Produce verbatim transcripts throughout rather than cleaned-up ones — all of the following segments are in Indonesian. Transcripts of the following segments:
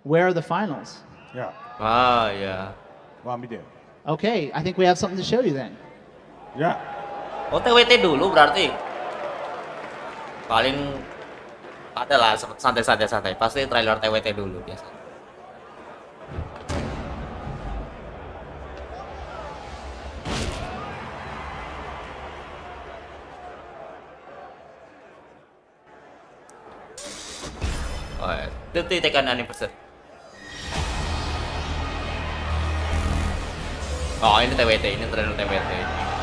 where are the finals? Yeah. Ah, yeah. One video. Okay, I think we have something to show you then. Yeah. Oh, T W T dulu berarti. Paling adalah santai-santai santai. Pasti trailer T W T dulu biasa. Oh, ya. Itu tekan anniversary. Oh, ini T W T, ini trailer T W T.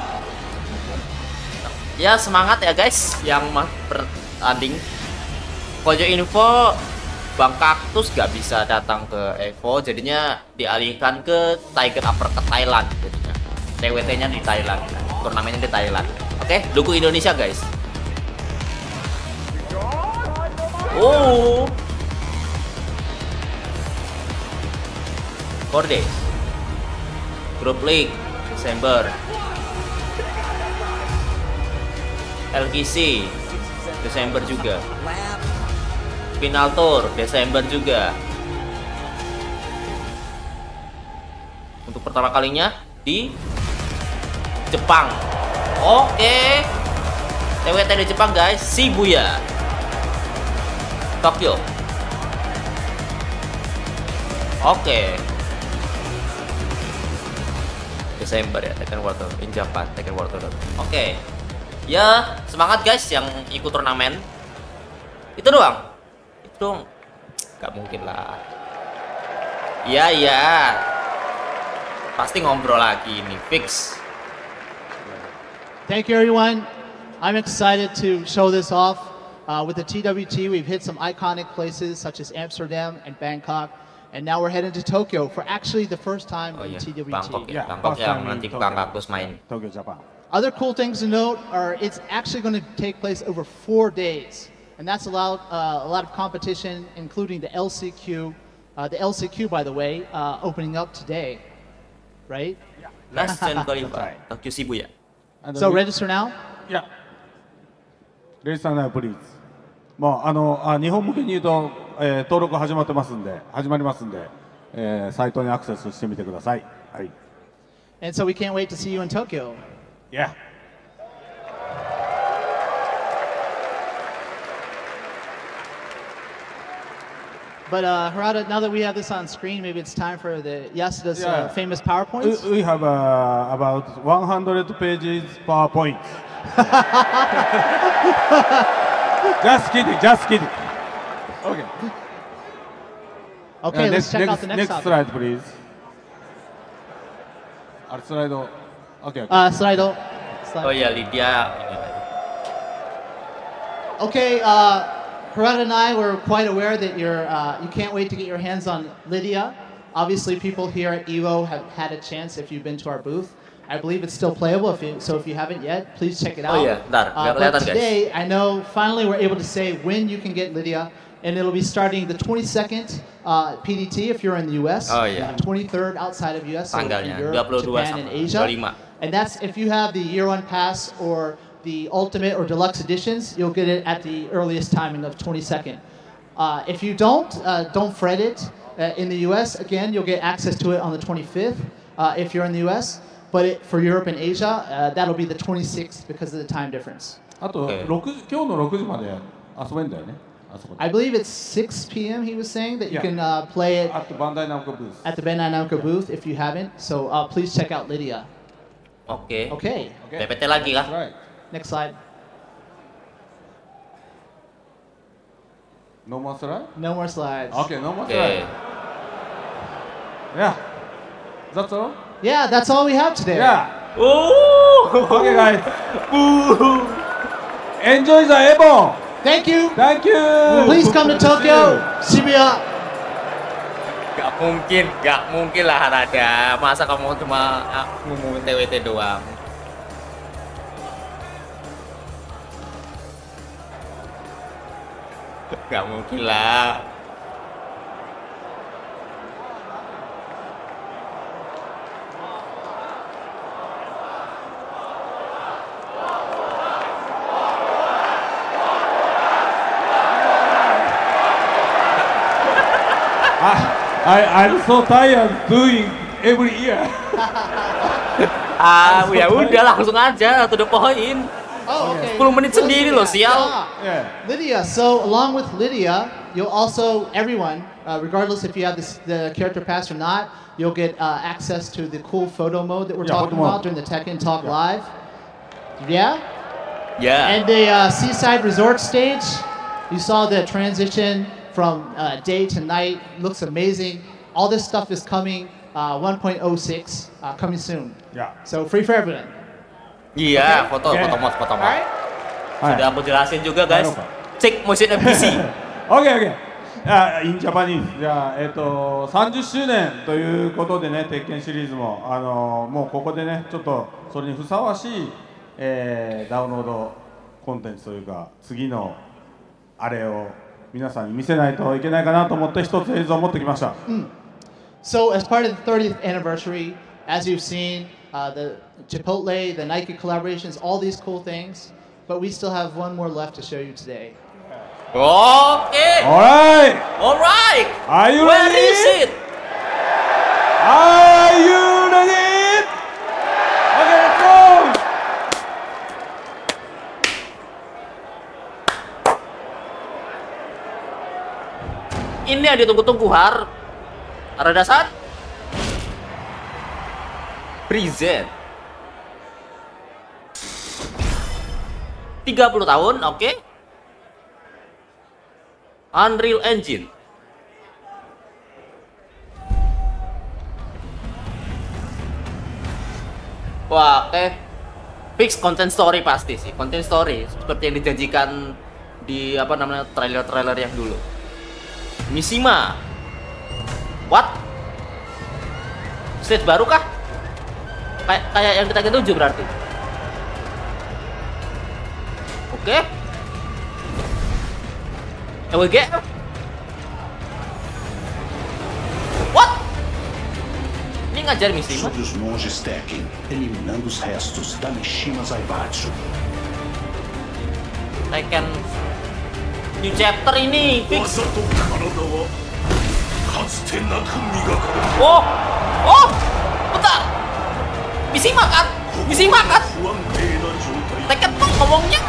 Ya semangat ya guys yang bertanding. Kojo info Bang Kaktus gak bisa datang ke Evo, jadinya dialihkan ke Tiger Upper ke Thailand jadinya. T W T-nya di Thailand, turnamennya di Thailand. Oke, dukung Indonesia guys. Oh, four days. Group League Desember. L G C Desember juga. Final Tour Desember juga. Untuk pertama kalinya di Jepang. Oke. T W T di Jepang guys, Shibuya. Tokyo. Oke. Desember ya, Tekken World Tour in Japan, Tekken World Tour. Oke. Ya, semangat guys yang ikut turnamen. Itu doang. Itu gak mungkin lah. Iya, iya. Pasti ngobrol lagi ini, fix. Thank you everyone. I'm excited to show this off. Uh, with the T W T, we've hit some iconic places such as Amsterdam and Bangkok. And now we're heading to Tokyo for actually the first time Oh in iya, T W T. Bangkok ya, Yeah, Bangkok first yang time in nanti Tokyo. Bang Kaktus main. Tokyo, Japan. Other cool things to note are it's actually going to take place over four days. And that's allowed uh, a lot of competition, including the L C Q. Uh, the L C Q, by the way, uh, opening up today, right? Last Gen Qualify, Tokyo Shibuya. And So we- register now. Yeah. レジスターナウプリーズ。もうあのあ日本向けに言うと、えー登録始まってますんで、始まりますんで、えーサイトにアクセスしてみてください。はい。 And so we can't wait to see you in Tokyo. Yeah. But uh, Harada, now that we have this on screen, maybe it's time for the Yasuda's Yeah. uh, famous We, PowerPoints. we have uh, about one hundred pages PowerPoint. Just kidding, just kidding. Okay. Okay, Uh, let's check next, out the next, next topic. slide, please. あれスライド。Okay. okay. Uh, Slido. Slide. Oh ya, Lydia. Okay, uh, Harada and I were quite aware that you're, uh, you can't wait to get your hands on Lydia. Obviously, people here at Evo have had a chance if you've been to our booth. I believe it's still playable, if you, so if you haven't yet, please check it out. Oh yeah, bentar, Uh, biar but kelihatan guys. today, I know finally we're able to say when you can get Lydia, and it'll be starting the twenty-second uh, P D T if you're in the U S, Oh, yeah. uh, twenty-third outside of U S, so in Tanggalnya Europe, dua puluh dua Japan, and sampai Asia. dua puluh lima. And that's if you have the year one pass or the ultimate or deluxe editions, you'll get it at the earliest timing of twenty-second. Uh, if you don't, uh, don't fret it. Uh, in the U S, again, you'll get access to it on the twenty-fifth uh, if you're in the U S. But it, for Europe and Asia, uh, that'll be the twenty-sixth because of the time difference. あと、 Okay. ろくじ今日のろくじまで遊べんだよね。あそこで。 I believe it's six p m he was saying that you Yeah. can uh, play it あとバンダイナムコブース。 at the Bandai Namco booth if you haven't. So uh, please check out Lydia. Oke. Okay, P P T lagi kah? Right. next slide. No more slide? No more slides. Okay, no more Oke. slide. Yeah. That's all? Yeah, that's all we have today. Yeah. Oh. Okay, guys. Enjoy the Evo. Thank you. Thank you. Please come to Tokyo, Shibuya. Gak mungkin, gak mungkin lah Harada. Masa kamu cuma ah, ngumumin T W T doang? Gak mungkin lah. Ah. I I'm so tired doing every year. Ah, ya udah langsung aja to the point. Oh, okay. sepuluh menit Let's sendiri do loh, that. sial. Yeah. Lydia, so along with Lydia, you'll also, everyone, uh, regardless if you have this, the character pass or not, you'll get uh, access to the cool photo mode that we're Yeah, talking photo about mode. during the Tekken Talk Yeah. Live. Yeah? Ya. And the uh, Seaside Resort stage, you saw the transition from uh, day to night. Looks amazing. All this stuff is coming uh, one point oh six, uh, coming soon. Yeah. So free for everyone. Iya, foto, Oke. foto mod, foto mod. Alright? Sudah aku jelasin juga guys. Jangan lupa. Cek motion F P C. オッケーオッケー。あ、インジャパニーズ。じゃあ、えっ、と、さんじゅっしゅうねんということでね、鉄拳シリーズも、あのもうここでね、ちょっとそれにふさわしい、えーダウンロードコンテンツというか、次のあれを皆さんに見せないといけないかなと思って、一つ映像を持ってきました。 So, as part of the thirtieth anniversary, as you've seen, uh, the Chipotle, the Nike collaborations, all these cool things, but we still have one more left to show you today. Oke. Alright! Alright. Are you Where ready? is it? Are you ready? Okay, let's go! Ini yang ditunggu-tunggu Har. Ada dasar? Present. tiga puluh tahun, oke. Unreal Engine. Wah, oke. Fix content story pasti sih. Content story seperti yang dijanjikan di apa namanya trailer-trailer yang dulu. Mishima. What? Stage baru kah? Kayak kayak yang kita tujuh berarti. Oke. W G. What? Ini ngajar Mishima. Sobre os monges Tekken, eliminando os restos da Mishima Zaibatsu. Tekken New chapter ini fix. Oh, oh, bentar. Mishima kan? Mishima kan? Tekken tuh ngomongnya.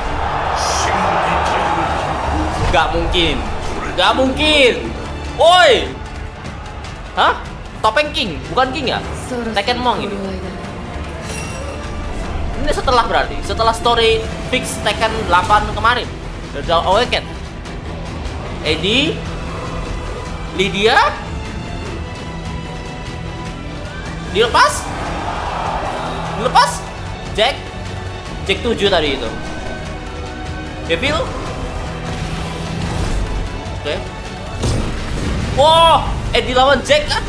Gak mungkin, gak mungkin. Woi, hah? Topeng King, bukan King ya? Tekken Monk ini. Ini setelah berarti, setelah story fix Tekken delapan kemarin. Udah Awaken. Eddie, Lydia, dilepas, dilepas, Jack, Jack tujuh tadi itu. Devil, oke. Okay. Wow, Eddie lawan Jack kan?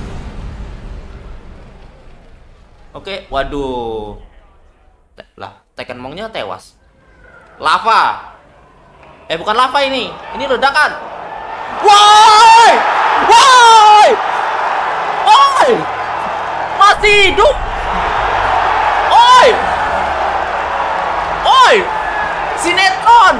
Oke, okay. Waduh, Te lah, Tekken Monk-nya tewas. Lava. Eh bukan lava ini, ini ledakan. Woi, woi, woi, masih hidup. Oi, oi, sinetron.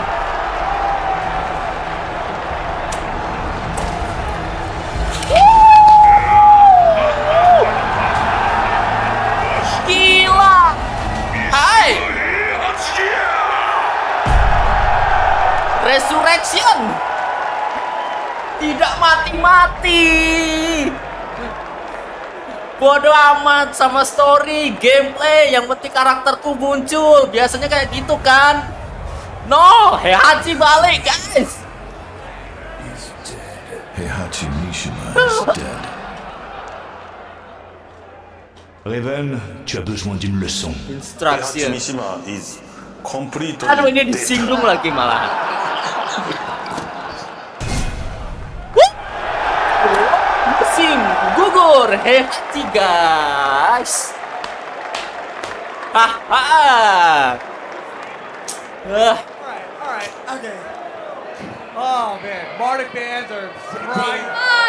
Gila. Hai. Resurrection. Tidak mati-mati. Bodoh amat sama story, gameplay, yang penting karakterku muncul. Biasanya kayak gitu kan. No, Heihachi balik, guys. Heihachi Mishima is dead. Raven, tu as besoin d'une leçon. Instruction. Mishima is completely Aduh, ini dead. disinggung lagi malah. Musim gugur Heihachi, guys. Haha. Uh. Alright, alright, okay. Oh man, Bardic fans are surprised.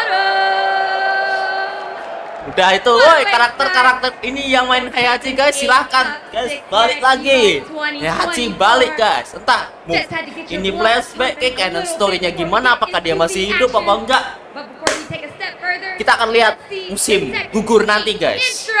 Udah itu, woi, karakter-karakter ini yang main Heihachi guys, silahkan guys, balik lagi. Heihachi balik guys, entah move ini flashback ke canon story-nya gimana, apakah dia masih hidup apa enggak, kita akan lihat musim gugur nanti guys.